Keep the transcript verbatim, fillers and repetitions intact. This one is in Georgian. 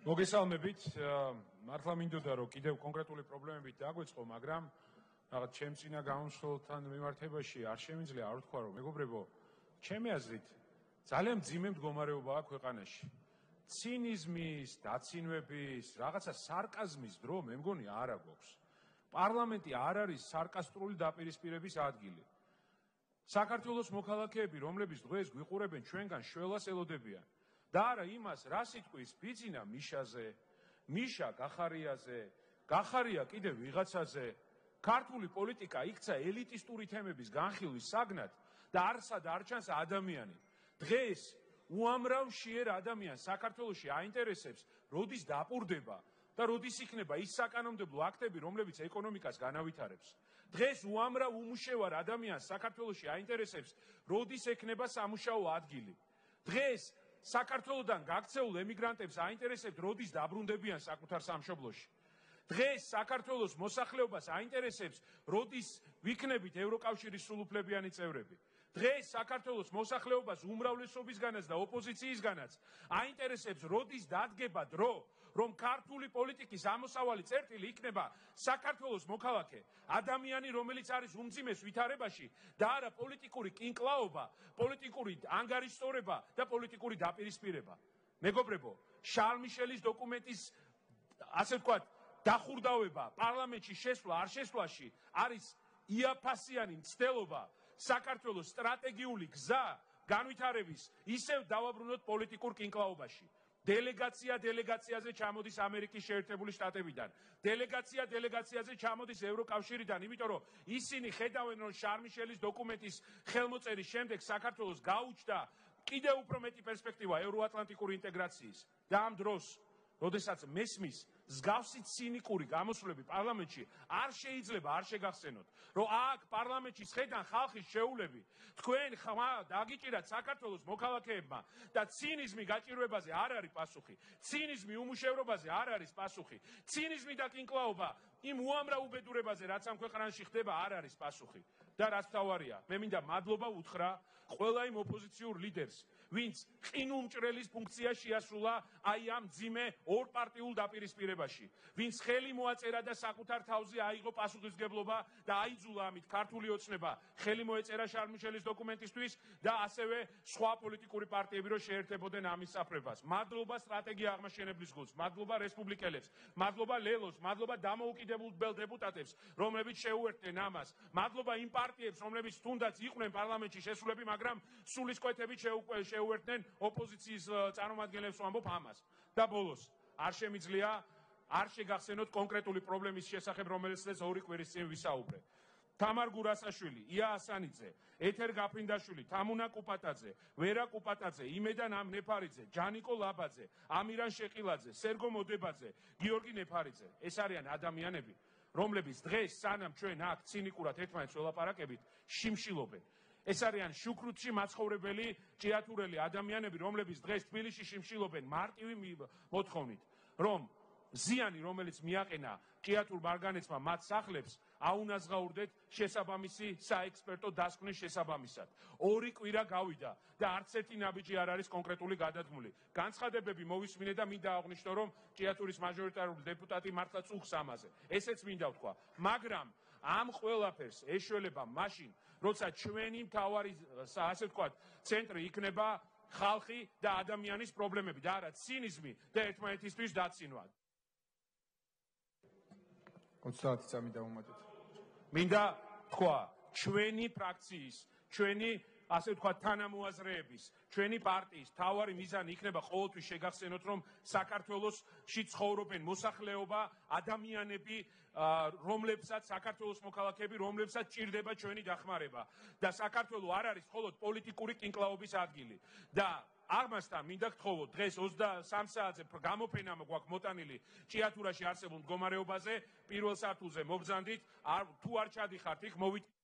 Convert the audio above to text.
მოგესალმებით, მართლა მინდოდა რომ კიდევ კონკრეტული პრობლემებით დაგვეწყო, მაგრამ რაღაც ჩემს წინა გამოსვლთან მიმართებაში არ შემიძლია არ ვთქვა რომ მეგობრებო, ჩემი აზრით ძალიან მძიმე მდგომარეობაა ქვეყანაში. ცინიზმის, დაცინვების, რაღაცა სარკაზმის დრო მე მგონი არ აქვს. პარლამენტი არ არის სარკასტრული დაპირისპირების ადგილი. საქართველოს მოქალაქეები, რომლებიც დღეს გვიყურებენ ჩვენგან შველას ელოდებიან. და არა იმას, რა სიტყვის ბიძინა მიშაზე, მიშა გახარიაზე, გახარია კიდევ ვიღაცაზე. ქართული პოლიტიკა იქცა ელიტისტური თემების განხილვის საგნად და არსად არ ჩანს ადამიანი. დღეს უამრავ შიერ ადამიანს საქართველოში აინტერესებს, როდის დაპურდება და როდის იქნება ის საკანონმდებლო აქტები, რომლებიც ეკონომიკას განავითარებს. დღეს უამრავ უმუშევარ ადამიანს საქართველოში აინტერესებს, როდის ექნება სამუშაო ადგილი. დღეს საქართველოდან გაქცეულ ემიგრანტებს აინტერესებთ, როდის დაბრუნდებიან საკუთარ სამშობლოში. დღეს საქართველოს მოსახლეობას აინტერესებს, როდის ვიქნებით ევროკავშირის სრულუფლებიანი წევრები. დღეს საქართველოს მოსახლეობას უმრავლესობისგანაც და ოპოზიციისგანაც აინტერესებს, როდის დადგება დრო, რომ ქართული პოლიტიკის ამოსავალი წერტილი იქნება საქართველოს მოქალაქე, ადამიანი, რომელიც არის უმძიმეს ვითარებაში და არა პოლიტიკური კინკლაობა, პოლიტიკური ანგარიშსწორება და პოლიტიკური დაპირისპირება. მეგობრებო, შარლ მიშელის დოკუმენტის, ასე ვთქვათ, დახურდავება პარლამენტში შესვლა არ შესვლაში არის იაფასიანი მცდელობა საქართველოს სტრატეგიული გზა განვითარების ისევ დავაბრუნოთ პოლიტიკურ კინკლაობაში. დელეგაცია დელეგაციაზე ჩამოდის ამერიკის შეერთებული შტატებიდან. დელეგაცია დელეგაციაზე ჩამოდის ევროკავშირიდან, იმიტომ რომ ისინი ხედავენ, რომ შარლ მიშელის დოკუმენტის ხელმოწერის შემდეგ საქართველოს გაუჩნდა კიდევ უფრო მეტი პერსპექტივა ევროატლანტიკური ინტეგრაციის. და ამ დროს, როდესაც მესმის მსგავსი ცინიკური გამოსვლები პარლამენტში არ შეიძლება არ შეგახსენოთ, რომ აქ პარლამენტში შედან ხალხის შეულები, თქვენ ხმა დაგიჭირათ საქართველოს მოქალაქეებმა და ცინიზმი გაჭირვებაზე არ არის პასუხი, ცინიზმი უმუშევრობაზე არ არის პასუხი, ცინიზმი და კინკლაობა იმ უამრავ უბედურებაზე, რაც ამ ქვეყანაში ხდება, არ არის პასუხი. და რაც თავარია, მე მინდა მადლობა უთხრა ყველა იმ ოპოზიციურ ლიდერს, ვინც ყინულმჭრელის ფუნქცია შეასრულა აი ამ მძიმე ორპარტიულ დაპირისპირებაში, ვინც ხელი მოაწერა და საკუთარ თავზე აიღო პასუხისმგებლობა და აიძულა ამით ქართული ოცნება ხელი მოეწერა შარლ მიშელის დოკუმენტისთვის და ასევე სხვა პოლიტიკური პარტიები რომ შეერთებოდნენ ამის საფრებას. მადლობა სტრატეგია აღმაშენებლის გუნდს, მადლობა რესპუბლიკელებს, მადლობა ლელოს, მადლობა დამოუკიდებელ დეპუტატებს, რომლებიც შეუერთდნენ ამას, მადლობა იმ პარტიებს, რომლებიც თუნდაც იყვნენ პარლამენტში შესულები, მაგრამ სულისკვეთებით შეუერთდნენ ოპოზიციის წარმომადგენლებს, ვამბობ ამას. და ბოლოს, არ შემიძლია არ შეგახსენოთ კონკრეტული პრობლემის შესახებ, რომელიც ეს ორი კვირის წინ ვისაუბრე. თამარ გურასაშვილი, ია ასანიძე, ეთერ გაფრინდაშვილი, თამუნა კუპატაძე, ვერა კუპატაძე, იმედან ნეფარიძე, ჯანიკო ლაბაძე, ამირან შეყილაძე, სერგო მოდებაძე, გიორგი ნეფარიძე. ეს არიან ადამიანები, რომლებიც დღეს სანამ ჩვენ აქ ცინიკურად ერთმანეთს ველაპარაკებით, შიმშილობენ. ეს არიან შუქრუთში მაცხოვრებელი ჭიათურელი ადამიანები, რომლებიც დღეს თბილისში შიმშილობენ მარტივი მოთხოვნით, რომ ზიანი, რომელიც მიაყენა ჭიათურ მარგანეცმა მათ სახლებს, აუნაზღაურდეთ შესაბამისი საექსპერტო დასკვნის შესაბამისად. ორი კვირა გავიდა და არც ერთი ნაბიჯი არ არის კონკრეტული გადადგმული. განცხადებები მოვისმინე და მინდა აღვნიშნო, რომ ჭიათურის მაჟორიტარული დეპუტატი მართლა წუხს ამაზე. ესეც მინდა ვთქვა. მაგრამ ამ ყველაფერს ეშველება მაშინ, როცა ჩვენი მთავარი, ასე ვთქვათ, წენტრი იქნება ხალხი და ადამიანის პრობლემები და არა ცინიზმი და ერთმანეთისთვის დაცინვა. ოცდაათი წამი დავუმატეთ. მინდა თქვა, ჩვენი ფრაქციის, ჩვენი, ასე ვთქვათ, თანამოაზრეების, ჩვენი პარტიის თავარი მიზანი იქნება ყოველთვის შეგახსენოთ, რომ საქართველოში ცხოვრობენ მოსახლეობა, ადამიანები, რომლებსაც საქართველოს მოქალაქეები, რომლებსაც ჭირდება ჩვენი დახმარება და საქართველო არ არის მხოლოდ პოლიტიკური კინკლაობის ადგილი. და ამასთან მინდა გთხოვოთ, დღეს ოცდასამ საათზე გამოფენა გვაქვს მოტანილი ჭიათურაში არსებულ მდგომარეობაზე, პირველ სართულზე მობრძანდით, თუ არ ჩადიხართ იქ მოვით